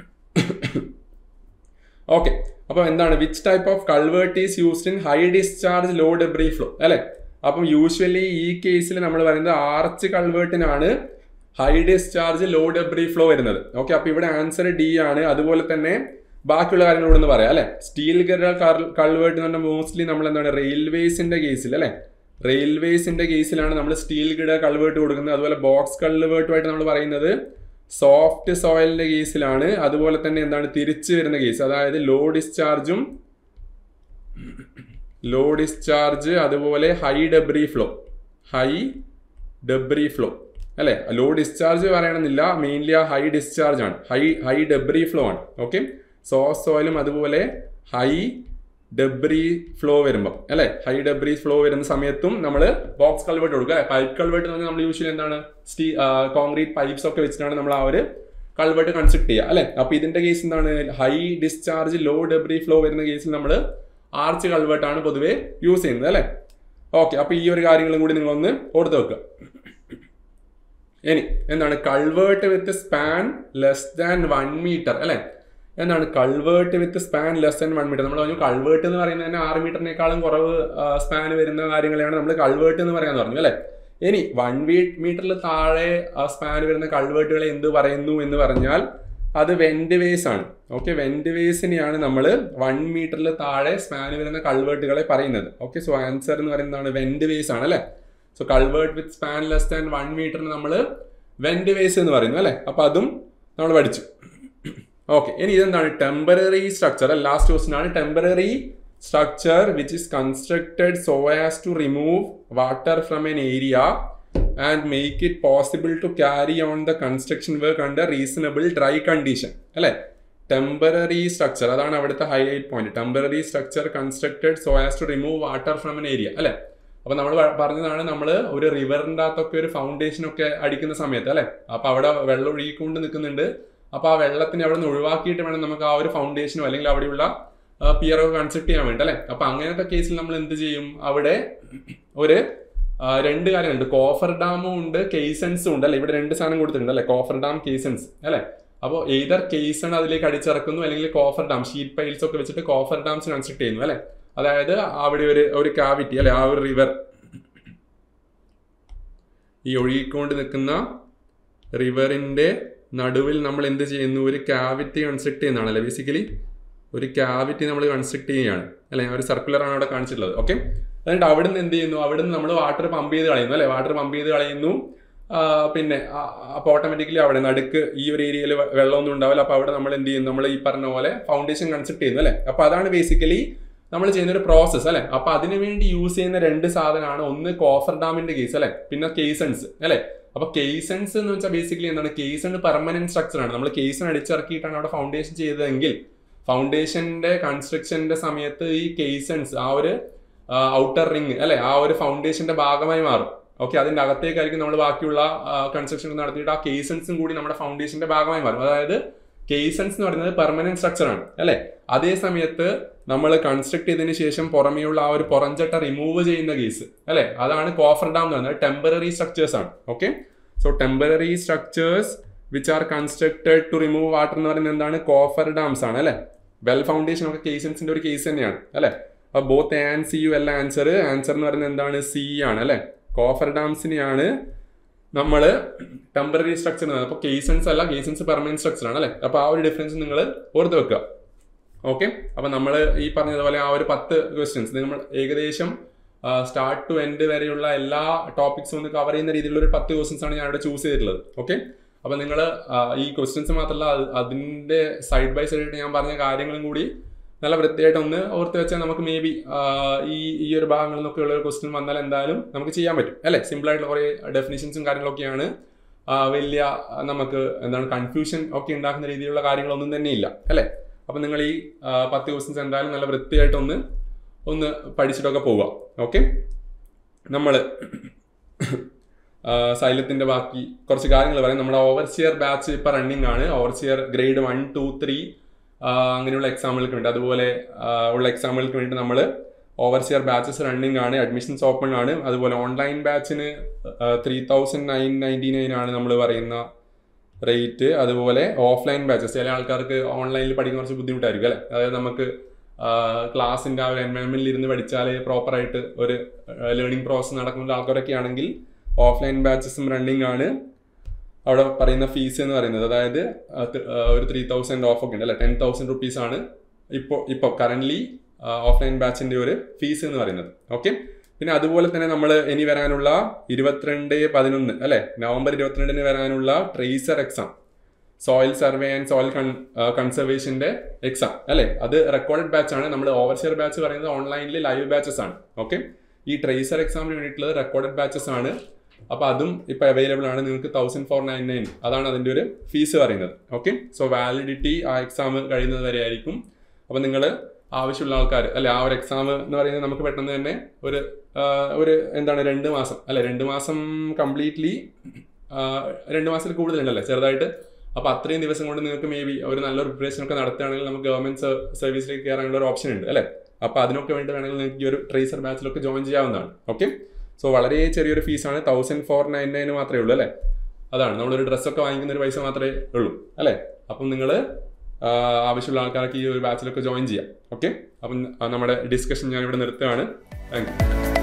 Speaker 1: ഓക്കെ അപ്പൊ എന്താണ്? Which type of culvert is used in high discharge low debris flow അല്ലെ. അപ്പം യൂഷ്വലി ഈ കേസിൽ നമ്മൾ പറയുന്നത് ആർച്ച് കൾവേർട്ടിനാണ് high discharge low debris flow വരുന്നത്. ഓക്കെ അപ്പൊ ഇവിടെ ആൻസർ ഡി ആണ്. അതുപോലെ തന്നെ ബാക്കിയുള്ള കാര്യങ്ങളോട് ഒന്ന് പറയാം അല്ലെ. സ്റ്റീൽ ഗിയർ കൾവേർട്ട് എന്ന് പറഞ്ഞാൽ മോസ്റ്റ്ലി നമ്മൾ എന്താണ് റെയിൽവേസിന്റെ കേസിൽ അല്ലെ, റെയിൽവേസിന്റെ കേസിലാണ് നമ്മൾ സ്റ്റീൽ ഗിയർ കൾവേർട്ട് കൊടുക്കുന്നത്. അതുപോലെ ബോക്സ് കൾവേർട്ടുമായിട്ട് നമ്മൾ പറയുന്നത് സോഫ്റ്റ് സോയിലിന്റെ കേസിലാണ്. അതുപോലെ തന്നെ എന്താണ് തിരിച്ചു വരുന്ന കേസ്, അതായത് ലോ ഡിസ്ചാർജും ലോ ഡിസ്ചാർജ് അതുപോലെ high debris flow, high debris flow അല്ലെ. ലോ ഡിസ്ചാർജ് പറയണമെന്നില്ല, മെയിൻലി ആ ഹൈ ഡിസ്ചാർജ് ആണ്, ഹൈ ഹൈ ഡെബ്രി ഫ്ലോ ആണ്. ഓക്കെ സോഫ്റ്റ് സോയിലും അതുപോലെ ഹൈ ഡെബ്രി ഫ്ലോ വരുമ്പോൾ അല്ലെ, ഹൈ ഡെബ്രി ഫ്ലോ വരുന്ന സമയത്തും നമ്മൾ ബോക്സ് കൾവേർട്ട് കൊടുക്കുക. പൈപ്പ് കൾവേർട്ട് എന്ന് പറഞ്ഞാൽ നമ്മൾ യൂഷ്വലി എന്താണ് സ്റ്റീ കോൺക്രീറ്റ് പൈപ്സ് ഒക്കെ വെച്ചിട്ടാണ് നമ്മൾ ആ ഒരു കൾവേർട്ട് കൺസ്ട്രക്ട് ചെയ്യുക അല്ലെ. അപ്പൊ ഇതിന്റെ കേസ് എന്താണ്? High discharge low debris flow വരുന്ന കേസിൽ നമ്മൾ ആർച്ച് കൾവേർട്ടാണ് പൊതുവെ യൂസ് ചെയ്യുന്നത് അല്ലെ. ഓക്കെ അപ്പൊ ഈ ഒരു കാര്യങ്ങളും കൂടി നിങ്ങളൊന്ന് ഓർത്ത് വെക്കുക. ഇനി എന്താണ് culvert with span less than one metre അല്ലെ. എന്താണ് culvert with span less than one metre? നമ്മൾ പറഞ്ഞു കൾവേർട്ട് എന്ന് പറയുന്നത് തന്നെ ആറ് മീറ്ററിനേക്കാളും കുറവ് സ്പാൻ വരുന്ന കാര്യങ്ങളെയാണ് നമ്മൾ കൾവേർട്ട് എന്ന് പറയാന്ന് പറഞ്ഞു അല്ലെ. ഇനി വൺ വീ മീറ്ററിൽ താഴെ സ്പാൻ വരുന്ന കൾവേർട്ടുകളെ എന്ത് പറയുന്നു എന്ന് പറഞ്ഞാൽ അത് വെന്റ് വേസ് ആണ്. ഓക്കെ വെന്റ് വേസിനെയാണ് നമ്മൾ വൺ മീറ്ററിൽ താഴെ സ്പാൻ വരുന്ന കൾവേർട്ടുകളെ പറയുന്നത്. ഓക്കെ സോ ആൻസർ എന്ന് പറയുന്നതാണ് വെന്റ് വേസ് ആണ് അല്ലെ. So culvert with span less than one മീറ്ററിന് നമ്മൾ വെന്റ് വേസ് എന്ന് പറയുന്നു അല്ലെ. അപ്പൊ അതും നമ്മൾ പഠിച്ചു. ഓക്കെ ഇനി ഇതെന്താണ്? Temporary structure. ലാസ്റ്റ് ക്വസ്റ്റ്യൻ ആണ്. Temporary structure which is constructed so as to remove water from an area and make it possible to carry on the construction work under reasonable dry condition അല്ലെ. ടെമ്പററി സ്ട്രക്ചർ അതാണ് അവിടുത്തെ highlight point. Temporary structure constructed so as to remove water from an area അല്ലെ. അപ്പൊ നമ്മൾ പറഞ്ഞതാണ് നമ്മൾ ഒരു റിവറിന്റെ അകത്തൊക്കെ ഒരു ഫൗണ്ടേഷൻ ഒക്കെ അടിക്കുന്ന സമയത്ത് അല്ലെ, അപ്പൊ അവിടെ വെള്ളം ഒഴുകിക്കൊണ്ട് നിൽക്കുന്നുണ്ട്. അപ്പൊ ആ വെള്ളത്തിനെ അവിടെ നിന്ന് ഒഴിവാക്കിയിട്ട് വേണം നമുക്ക് ആ ഒരു ഫൗണ്ടേഷനോ അല്ലെങ്കിൽ അവിടെയുള്ള പിയറോ കൺസ്ട്രക്ട് ചെയ്യാൻ വേണ്ടി അല്ലെ. അപ്പൊ അങ്ങനത്തെ കേസിൽ നമ്മൾ എന്ത് ചെയ്യും? അവിടെ ഒരു രണ്ട് കാര്യങ്ങളുണ്ട്, കോഫർ ഡാമും ഉണ്ട് കേസൺസും ഉണ്ട് അല്ലെ. ഇവിടെ രണ്ട് സാധനം കൊടുത്തിട്ടുണ്ട് അല്ലെ, കോഫർ ഡാം കേസൺസ് അല്ലെ. അപ്പോൾ എയ്തർ കേസൺ അതിലേക്ക് അടിച്ചിറക്കുന്നു അല്ലെങ്കിൽ കോഫർ ഡാം ഷീറ്റ് പൈൽസ് ഒക്കെ വെച്ചിട്ട് കോഫർ ഡാംസ് കൺസ്ട്രക്ട് ചെയ്യുന്നു അല്ലെ. അതായത് അവിടെ ഒരു ഒരു കാവിറ്റി അല്ലെ, ആ ഒരു റിവർ ഈ ഒഴുകിക്കൊണ്ട് നിൽക്കുന്ന റിവറിന്റെ നടുവിൽ നമ്മൾ എന്ത് ചെയ്യുന്നു? ഒരു കാവിറ്റി കൺസ്ട്രക്ട് ചെയ്യുന്നതാണല്ലേ ബേസിക്കലി. ഒരു കാവിറ്റി നമ്മൾ കൺസ്ട്രക്ട് ചെയ്യുകയാണ് അല്ലെ. ഒരു സർക്കുലർ ആണ് അവിടെ കാണിച്ചിട്ടുള്ളത്. ഓക്കെ എന്നിട്ട് അവിടെ നിന്ന് എന്ത് ചെയ്യുന്നു? അവിടെ നിന്ന് നമ്മൾ വാട്ടർ പമ്പ് ചെയ്ത് കളയുന്നു അല്ലെ. വാട്ടർ പമ്പ് ചെയ്ത് കളയുന്നു. പിന്നെ അപ്പോൾ ഓട്ടോമാറ്റിക്കലി അവിടെ നടുക്ക് ഈ ഒരു ഏരിയയിൽ വെള്ളമൊന്നും ഉണ്ടാവില്ല. അപ്പോൾ അവിടെ നമ്മൾ എന്ത് ചെയ്യും? നമ്മൾ ഈ പറഞ്ഞ പോലെ ഫൗണ്ടേഷൻ കൺസ്ട്രക്ട് ചെയ്യുന്നു അല്ലെ. അപ്പോൾ അതാണ് ബേസിക്കലി നമ്മൾ ചെയ്യുന്ന ഒരു പ്രോസസ്സ് അല്ലെ. അപ്പൊ അതിനു വേണ്ടി യൂസ് ചെയ്യുന്ന രണ്ട് സാധനമാണ്, ഒന്ന് കോഫർ ഡാമിന്റെ കേസ് അല്ലെ, പിന്നെ കേസൺസ് അല്ലെ. അപ്പൊ കേസൺസ് എന്ന് വെച്ചാൽ ബേസിക്കലി എന്താണ്? കേസൺ പെർമനന്റ് സ്ട്രക്ചർ ആണ്. നമ്മൾ കേസൺ അടിച്ചിറക്കിയിട്ടാണ് അവിടെ ഫൗണ്ടേഷൻ ചെയ്തതെങ്കിൽ ഫൗണ്ടേഷന്റെ കൺസ്ട്രക്ഷന്റെ സമയത്ത് ഈ കേസൺസ് ആ ഒരു ഔട്ടർ റിങ് അല്ലെ, ആ ഒരു ഫൗണ്ടേഷന്റെ ഭാഗമായി മാറും. ഓക്കെ അതിന്റെ അകത്തേക്കായിരിക്കും നമ്മൾ ബാക്കിയുള്ള കൺസ്ട്രക്ഷൻ നടത്തിയിട്ട് ആ കേസൺസും കൂടി നമ്മുടെ ഫൗണ്ടേഷന്റെ ഭാഗമായി മാറും. അതായത് കേസൺസ് എന്ന് പറയുന്നത് പെർമനന്റ് സ്ട്രക്ചർ ആണ് അല്ലെ. അതേ സമയത്ത് നമ്മൾ കൺസ്ട്രക്ട് ചെയ്തതിനു ശേഷം പുറമെയുള്ള ആ ഒരു പുറംചട്ട റിമൂവ് ചെയ്യുന്ന കേസ് അല്ലെ, അതാണ് കോഫർ ഡാം എന്ന് പറയുന്നത്. ടെമ്പററി സ്ട്രക്ചേഴ്സ് ആണ്. Okay so temporary structures which are constructed to remove water എന്ന് പറയുന്നത് എന്താണ്? കോഫർ ഡാംസ് ആണ് അല്ലെ. വെൽ ഫൗണ്ടേഷൻ ഒക്കെ കേസൺസിന്റെ ഒരു കേസ് തന്നെയാണ് അല്ലെ. അപ്പൊ ബോത്ത് എ ആൻഡ് സി യു അല്ല ആൻസർ. ആൻസർ എന്ന് പറയുന്നത് എന്താണ്? സി ആണ് അല്ലെ. കോഫർ ഡാംസിനെയാണ് നമ്മൾ ടെമ്പററി സ്ട്രക്ചർ എന്ന് പറയുന്നത്. അപ്പോൾ കേസൺസ് അല്ല, കേസൺസ് പെർമനന്റ് സ്ട്രക്ചർ ആണ് അല്ലെ. അപ്പൊ ആ ഒരു ഡിഫറൻസ് നിങ്ങൾ ഓർത്ത് വെക്കുക. ഓക്കെ അപ്പൊ നമ്മൾ ഈ പറഞ്ഞതുപോലെ ആ ഒരു പത്ത് ക്വസ്റ്റ്യൻസ് നമ്മൾ ഏകദേശം സ്റ്റാർട്ട് ടു എൻഡ് വരെയുള്ള എല്ലാ ടോപ്പിക്സും ഒന്ന് കവർ ചെയ്യുന്ന രീതിയിലുള്ള ഒരു പത്ത് ക്വസ്റ്റ്യൻസ് ആണ് ഞാൻ ഇവിടെ ചൂസ് ചെയ്തിട്ടുള്ളത്. ഓക്കെ അപ്പൊ നിങ്ങൾ ഈ ക്വസ്റ്റ്യൻസ് മാത്രമല്ല അതിന്റെ സൈഡ് ബൈ സൈഡ് ഞാൻ പറഞ്ഞ കാര്യങ്ങളും കൂടി നല്ല വൃത്തിയായിട്ട് ഒന്ന് ഓർത്ത് വെച്ചാൽ നമുക്ക് മേ ബി ഈ ഈ ഒരു ഭാഗങ്ങളിൽ നിന്നൊക്കെ ഉള്ള ഒരു ക്വസ്റ്റ്യൻ വന്നാൽ എന്തായാലും നമുക്ക് ചെയ്യാൻ പറ്റും അല്ലെ. സിമ്പിൾ ആയിട്ടുള്ള കുറേ ഡെഫിനിഷൻസും കാര്യങ്ങളൊക്കെയാണ് വലിയ നമുക്ക് എന്താണ് കൺഫ്യൂഷൻ ഒക്കെ ഉണ്ടാക്കുന്ന രീതിയിലുള്ള കാര്യങ്ങളൊന്നും തന്നെ ഇല്ല അല്ലേ. അപ്പം നിങ്ങൾ ഈ പത്ത് ക്വസ്റ്റ്യൻസ് എന്തായാലും നല്ല വൃത്തിയായിട്ടൊന്ന് ഒന്ന് പഠിച്ചിട്ടൊക്കെ പോവുക. ഓക്കെ, നമ്മൾ സൈലത്തിൻ്റെ ബാക്കി കുറച്ച് കാര്യങ്ങൾ പറയാം. നമ്മുടെ ഓവർസിയർ ബാച്ച് ഇപ്പോൾ റണ്ണിങ് ആണ്. Overseer grade one two three അങ്ങനെയുള്ള എക്സാമുകൾക്ക് വേണ്ടി, അതുപോലെ ഉള്ള എക്സാമുകൾക്ക് വേണ്ടി നമ്മൾ ഓവർസിയർ ബാച്ചസ് റണ്ണിങ് ആണ്. അഡ്മിഷൻസ് ഓപ്പൺ ആണ്. അതുപോലെ ഓൺലൈൻ ബാച്ചിന് three thousand nine ninety nine ആണ് നമ്മൾ പറയുന്ന റേറ്റ്. അതുപോലെ ഓഫ്ലൈൻ ബാച്ചസ്, ചില ആൾക്കാർക്ക് ഓൺലൈനിൽ പഠിക്കുന്ന കുറച്ച് ബുദ്ധിമുട്ടായിരിക്കും അല്ലേ. അതായത് നമുക്ക് ക്ലാസ്സിൻ്റെ ആ ഒരു എൻവയൺമെൻറ്റിൽ ഇരുന്ന് പഠിച്ചാൽ പ്രോപ്പറായിട്ട് ഒരു ലേണിംഗ് പ്രോസസ്സ് നടക്കുന്ന ആൾക്കാരൊക്കെ ആണെങ്കിൽ ഓഫ്ലൈൻ ബാച്ചസും റണ്ണിങ് ആണ്. അവിടെ പറയുന്ന ഫീസ് എന്ന് പറയുന്നത് അതായത് ഒരു ത്രീ തൗസൻഡ് ഓഫ് ഒക്കെ ഉണ്ട് അല്ലേ, ടെൻ തൗസൻഡ് റുപ്പീസ് ആണ് ഇപ്പോൾ ഇപ്പോൾ കറൻ്റ്ലി ഓഫ്ലൈൻ ബാച്ചിൻ്റെ ഒരു ഫീസ് എന്ന് പറയുന്നത്. ഓക്കെ, പിന്നെ അതുപോലെ തന്നെ നമ്മൾ ഇനി വരാനുള്ള ഇരുപത്തിരണ്ട് പതിനൊന്ന് അല്ലേ, നവംബർ ഇരുപത്തിരണ്ടിന് വരാനുള്ള tracer exam, soil survey and soil con കൺസർവേഷൻ്റെ എക്സാം അല്ലേ, അത് റെക്കോർഡഡ് ബാച്ച് ആണ്. നമ്മൾ ഓവർസിയർ ബാച്ച് പറയുന്നത് ഓൺലൈനിൽ ലൈവ് ബാച്ചസ് ആണ്. ഓക്കെ, ഈ ട്രേസർ എക്സാമിന് വേണ്ടിയിട്ടുള്ളത് റെക്കോർഡഡ് ബാച്ചസ് ആണ്. അപ്പോൾ അതും ഇപ്പോൾ അവൈലബിൾ ആണ്. നിങ്ങൾക്ക് തൗസൻഡ് ഫോർ നയൻ നയൻ അതാണ് അതിൻ്റെ ഒരു ഫീസ് പറയുന്നത്. ഓക്കെ, സോ വാലിഡിറ്റി ആ എക്സാം കഴിയുന്നത് വരെ ആയിരിക്കും. അപ്പോൾ നിങ്ങൾ ആവശ്യമുള്ള ആൾക്കാർ അല്ലെ, ആ ഒരു എക്സാം എന്ന് പറയുന്നത് നമുക്ക് പെട്ടെന്ന് തന്നെ ഒരു ഒരു എന്താണ് രണ്ട് മാസം അല്ലെ, രണ്ട് മാസം കംപ്ലീറ്റ്ലി രണ്ട് മാസത്തിൽ കൂടുതലുണ്ടല്ലേ ചെറുതായിട്ട്. അപ്പോൾ അത്രയും ദിവസം കൊണ്ട് നിങ്ങൾക്ക് മേ ബി ഒരു നല്ലൊരു പ്രിപ്പറേഷൻ ഒക്കെ നടത്തുകയാണെങ്കിൽ നമുക്ക് ഗവൺമെൻറ് സർവീസിലേക്ക് കയറാനുള്ള ഒരു ഓപ്ഷൻ ഉണ്ട് അല്ലേ. അപ്പോൾ അതിനൊക്കെ വേണ്ടി വേണമെങ്കിൽ നിങ്ങൾക്ക് ഈ ഒരു ട്രേസർ ബാച്ചിലൊക്കെ ജോയിൻ ചെയ്യാവുന്നതാണ്. ഓക്കെ, സോ വളരെ ചെറിയൊരു ഫീസാണ്, തൗസൻഡ് ഫോർ നയൻ നയൻ മാത്രമേ ഉള്ളൂ അല്ലേ. അതാണ് നമ്മളൊരു ഡ്രസ്സൊക്കെ വാങ്ങിക്കുന്ന ഒരു പൈസ മാത്രമേ ഉള്ളൂ അല്ലേ. അപ്പം നിങ്ങൾ ആവശ്യമുള്ള ആൾക്കാർക്ക് ഈ ഒരു ബാച്ചിലൊക്കെ ജോയിൻ ചെയ്യാം. ഓക്കെ, അപ്പം നമ്മുടെ ഡിസ്കഷൻ ഞാനിവിടെ നിർത്തുകയാണ്. Thank U.